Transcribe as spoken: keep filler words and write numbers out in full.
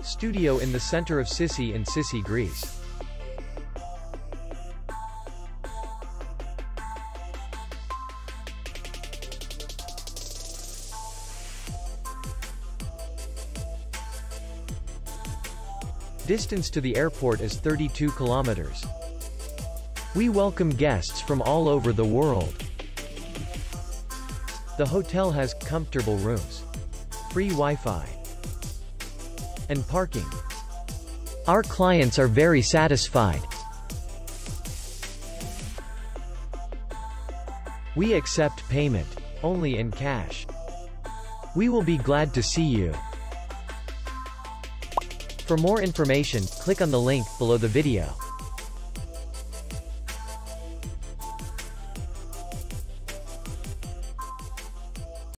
Studio in the Centre of Sissi in Sissi, Greece. Distance to the airport is thirty-two kilometers. We welcome guests from all over the world. The hotel has comfortable rooms, free Wi-Fi, and parking. Our clients are very satisfied. We accept payment only in cash. We will be glad to see you. For more information, click on the link below the video.